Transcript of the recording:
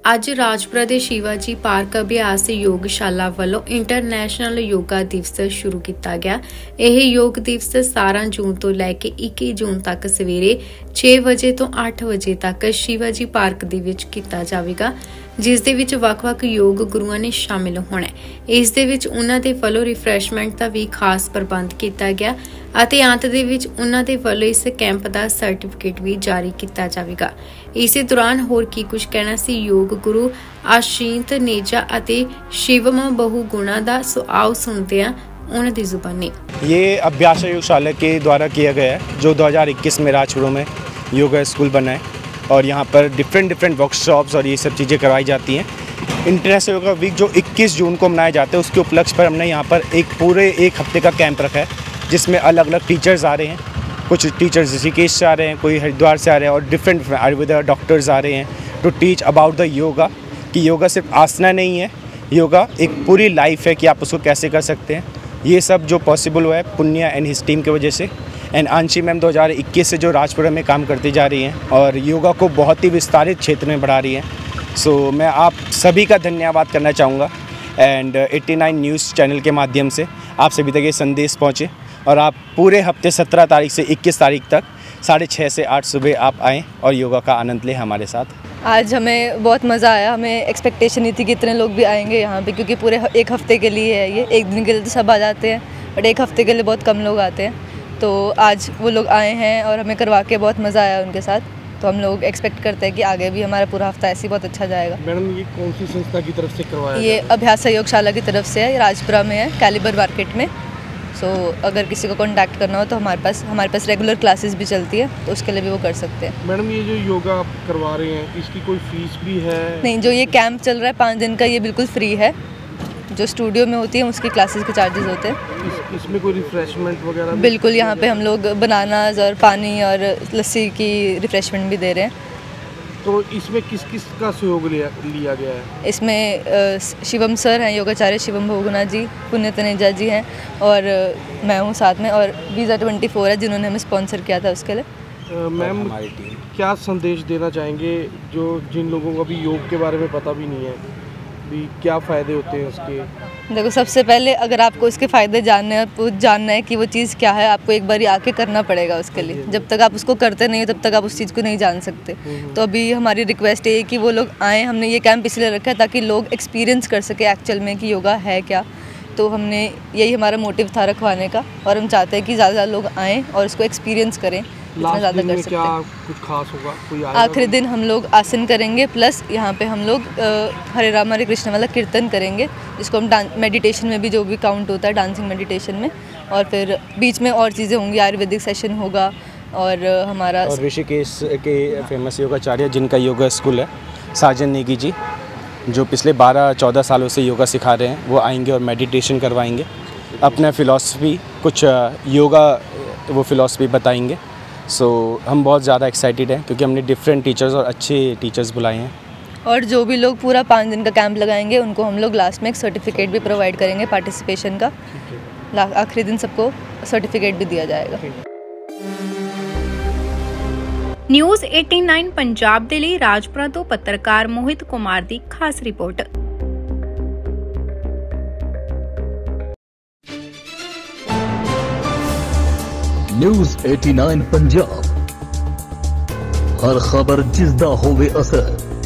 ਅੱਜ ਰਾਜਪੁਰਾ ਦੇ ਸ਼ਿਵਾਜੀ ਪਾਰਕ ਅਭਿਆਸ ਯੋਗਸ਼ਾਲਾ ਵੱਲੋਂ ਇੰਟਰਨੈਸ਼ਨਲ ਯੋਗਾ ਦਿਵਸ ਸ਼ੁਰੂ ਕੀਤਾ ਗਿਆ। ਇਹ ਯੋਗ ਦਿਵਸ 17 ਜੂਨ ਤੋਂ ਲੈ ਕੇ 21 ਜੂਨ ਤੱਕ ਸਵੇਰੇ 6 ਵਜੇ ਤੋਂ 8 ਵਜੇ ਤੱਕ ਸ਼ਿਵਾਜੀ ਪਾਰਕ ਦੇ ਵਿੱਚ ਕੀਤਾ ਜਾਵੇਗਾ, ਜਿਸ ਦੇ ਵਿੱਚ ਵੱਖ-ਵੱਖ ਯੋਗ ਗੁਰੂਆਂ ਨੇ ਸ਼ਾਮਿਲ ਹੋਣਾ ਹੈ। ਇਸ ਦੇ ਵਿੱਚ ਉਹਨਾਂ ਦੇ ਵੱਲੋਂ ਰਿਫਰੈਸ਼ਮੈਂਟ ਦਾ ਵੀ ਖਾਸ ਪ੍ਰਬੰਧ ਕੀਤਾ ਗਿਆ ਅਤੇ ਅੰਤ ਦੇ ਵਿੱਚ ਉਹਨਾਂ ਦੇ ਵੱਲੋਂ ਇਸ ਕੈਂਪ ਦਾ ਸਰਟੀਫਿਕੇਟ ਵੀ ਜਾਰੀ ਕੀਤਾ ਜਾਵੇਗਾ। ਇਸੇ ਦੌਰਾਨ ਹੋਰ ਕੀ ਕੁਝ ਕਹਿਣਾ ਸੀ ਯੋਗ गुरु आशीत नेजा अते शिवम बहुगुणा दा, सो आओ सुनते हैं उन्हां दी जुबानी। ये अभ्यास योगशाला के द्वारा किया गया है, जो 2021 में राजपुरा में योगा स्कूल बना है और यहाँ पर डिफरेंट वर्कशॉप्स और ये सब चीज़ें करवाई जाती हैं। इंटरनेशनल योगा वीक जो 21 जून को मनाए जाते हैं, उसके उपलक्ष्य पर हमने यहाँ पर एक हफ्ते का कैंप रखा है, जिसमें अलग अलग टीचर्स आ रहे हैं। कुछ टीचर्स ऋषिकेश से आ रहे हैं, कोई हरिद्वार से आ रहे हैं और डिफरेंट आयुर्वेदा डॉक्टर्स आ रहे हैं to teach about the yoga, कि योगा सिर्फ आसना नहीं है, योगा एक पूरी लाइफ है कि आप उसको कैसे कर सकते हैं। ये सब जो पॉसिबल हुआ है पुण्या एंड हिज टीम की वजह से। एंड आंशी मैम 2021 से जो राजपुरा में काम करती जा रही हैं और योगा को बहुत ही विस्तारित क्षेत्र में बढ़ा रही हैं। सो मैं आप सभी का धन्यवाद करना चाहूँगा एंड 89 न्यूज़ चैनल के माध्यम से आप सभी तक ये संदेश पहुँचे और आप पूरे हफ्ते 17 तारीख से 21 तारीख तक 6:30 से 8 सुबह आप आएँ और योगा का आनंद लें हमारे साथ। आज हमें बहुत मज़ा आया। हमें एक्सपेक्टेशन नहीं थी कि इतने लोग भी आएंगे यहाँ पे, क्योंकि पूरे एक हफ़्ते के लिए है ये। एक दिन के लिए तो सब आ जाते हैं, बट एक हफ़्ते के लिए बहुत कम लोग आते हैं। तो आज वो लोग आए हैं और हमें करवा के बहुत मज़ा आया उनके साथ। तो हम लोग एक्सपेक्ट करते हैं कि आगे भी हमारा पूरा हफ्ता ऐसे ही बहुत अच्छा जाएगा। मैडम, ये कौन सी संस्था की तरफ से करवाया? ये अभ्यास योगशाला की तरफ से है, राजपुरा में है, कैलिबर मार्केट में। सो अगर किसी को कॉन्टैक्ट करना हो तो हमारे पास रेगुलर क्लासेस भी चलती है, तो उसके लिए भी वो कर सकते हैं। मैडम, ये जो योगा आप करवा रहे हैं, इसकी कोई फीस भी है? नहीं, जो ये कैंप चल रहा है 5 दिन का, ये बिल्कुल फ्री है। जो स्टूडियो में होती है उसकी क्लासेस के चार्जेस होते हैं। इसमें कोई रिफ्रेशमेंट वगैरह? बिल्कुल, यहाँ पे हम लोग बनानास और पानी और लस्सी की रिफ्रेशमेंट भी दे रहे हैं। तो इसमें किस किस का सहयोग लिया गया है? इसमें शिवम सर हैं, योगाचार्य शिवम बहुगुणा जी, पुण्य तनेजा जी हैं और मैं हूँ साथ में, और वीज़ा 24 है जिन्होंने हमें स्पॉन्सर किया था उसके लिए। मैम, क्या संदेश देना चाहेंगे जो जिन लोगों को अभी योग के बारे में पता भी नहीं है, भी क्या फ़ायदे होते हैं उसके? देखो, सबसे पहले अगर आपको इसके फ़ायदे जानना है कि वो चीज़ क्या है, आपको एक बार आके करना पड़ेगा उसके लिए। जब तक आप उसको करते नहीं हो तब तक आप उस चीज़ को नहीं जान सकते। तो अभी हमारी रिक्वेस्ट ये है कि वो लोग आएँ। हमने ये कैंप इसलिए रखा है ताकि लोग एक्सपीरियंस कर सके एक्चुअल में कि योगा है क्या। तो हमने यही हमारा मोटिव था रखवाने का, और हम चाहते हैं कि ज़्यादा लोग आएँ और उसको एक्सपीरियंस करें। ज़्यादा कर सकते हैं। कुछ खास होगा? कोई आखिरी दिन हम लोग आसन करेंगे, प्लस यहाँ पे हम लोग हरे राम हरे कृष्ण वाला कीर्तन करेंगे, जिसको हम मेडिटेशन में भी जो भी काउंट होता है डांसिंग मेडिटेशन में। और फिर बीच में और चीज़ें होंगी, आयुर्वेदिक सेशन होगा और हमारा और ऋषिकेश के फेमस योगाचार्य जिनका योगा स्कूल है, साजन नेगी जी, जो पिछले 12-14 सालों से योगा सिखा रहे हैं, वो आएंगे और मेडिटेशन करवाएंगे, अपना फ़िलॉसफी कुछ योगा वो फ़िलॉसफी बताएंगे। सो हम बहुत ज़्यादा एक्साइटेड हैं क्योंकि हमने डिफरेंट टीचर्स और अच्छे टीचर्स बुलाए हैं। और जो भी लोग पूरा 5 दिन का कैंप लगाएंगे उनको हम लोग लास्ट में एक सर्टिफिकेट भी प्रोवाइड करेंगे पार्टिसिपेशन का। आखिरी दिन सबको सर्टिफिकेट भी दिया जाएगा। न्यूज़ 89 पंजाब ਦੇ ਲਈ ਰਾਜਪੁਰਾ ਤੋਂ ਪੱਤਰਕਾਰ ਮੋਹਿਤ ਕੁਮਾਰ ਦੀ ਖਾਸ ਰਿਪੋर्ट। न्यूज़ 89 पंजाब, हर खबर जिसदा होवे असर।